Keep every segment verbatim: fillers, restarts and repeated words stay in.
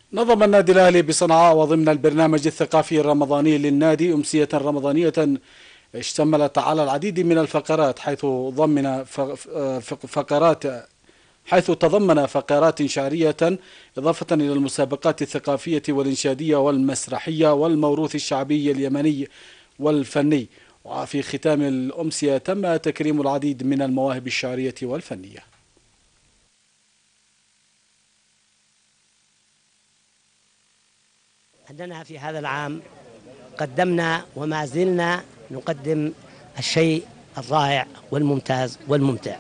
نظم النادي الأهلي بصنعاء وضمن البرنامج الثقافي الرمضاني للنادي أمسية رمضانية اشتملت على العديد من الفقرات، حيث ضمن فقرات حيث تضمن فقرات شعرية إضافة إلى المسابقات الثقافية والإنشادية والمسرحية والموروث الشعبي اليمني والفني. وفي ختام الأمسية تم تكريم العديد من المواهب الشعرية والفنية. أننا في هذا العام قدمنا وما زلنا نقدم الشيء الرائع والممتاز والممتع.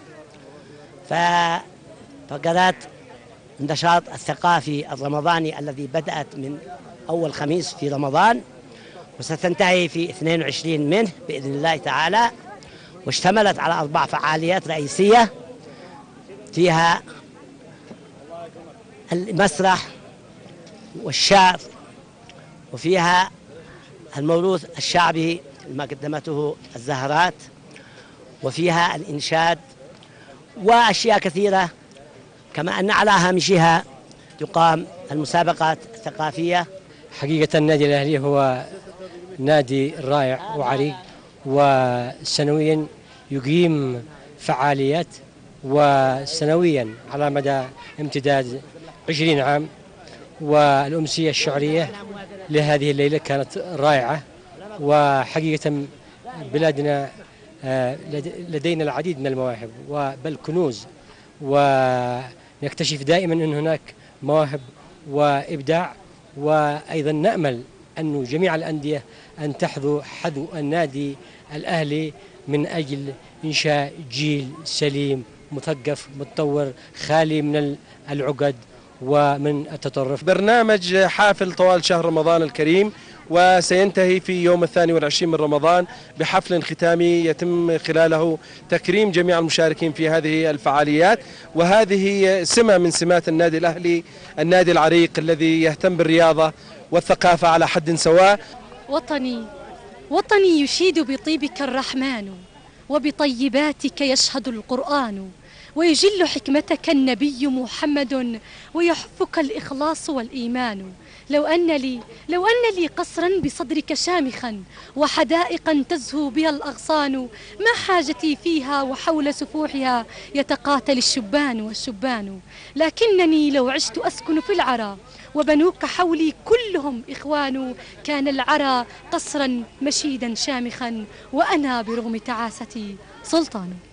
ففقرات النشاط الثقافي الرمضاني الذي بدأت من أول خميس في رمضان وستنتهي في اثنين وعشرين منه بإذن الله تعالى، واشتملت على أربع فعاليات رئيسية، فيها المسرح والشعر، وفيها الموروث الشعبي ما قدمته الزهرات، وفيها الإنشاد وأشياء كثيرة، كما أن على هامشها تقام المسابقات الثقافية. حقيقة النادي الأهلي هو نادي رائع وعريق، وسنويا يقيم فعاليات، وسنويا على مدى امتداد عشرين عام. والأمسية الشعرية لهذه الليلة كانت رائعة، وحقيقة بلادنا لدينا العديد من المواهب بل كنوز، ونكتشف دائما أن هناك مواهب وإبداع، وأيضا نأمل أن جميع الأندية أن تحذو حذو النادي الأهلي من أجل إنشاء جيل سليم مثقف متطور خالي من العقد ومن التطرف. برنامج حافل طوال شهر رمضان الكريم، وسينتهي في يوم الثاني والعشرين من رمضان بحفل ختامي يتم خلاله تكريم جميع المشاركين في هذه الفعاليات. وهذه سمة من سمات النادي الأهلي، النادي العريق الذي يهتم بالرياضة والثقافة على حد سواء. وطني وطني يشيد بطيبك الرحمن، وبطيباتك يشهد القرآن، ويجل حكمتك النبي محمد، ويحفك الإخلاص والإيمان. لو أن لي لو أن لي قصرا بصدرك شامخا، وحدائقا تزهو بها الأغصان، ما حاجتي فيها وحول سفوحها يتقاتل الشبان والشبان. لكنني لو عشت أسكن في العرى، وبنوك حولي كلهم إخوان، كان العرى قصرا مشيدا شامخا، وأنا برغم تعاستي سلطان.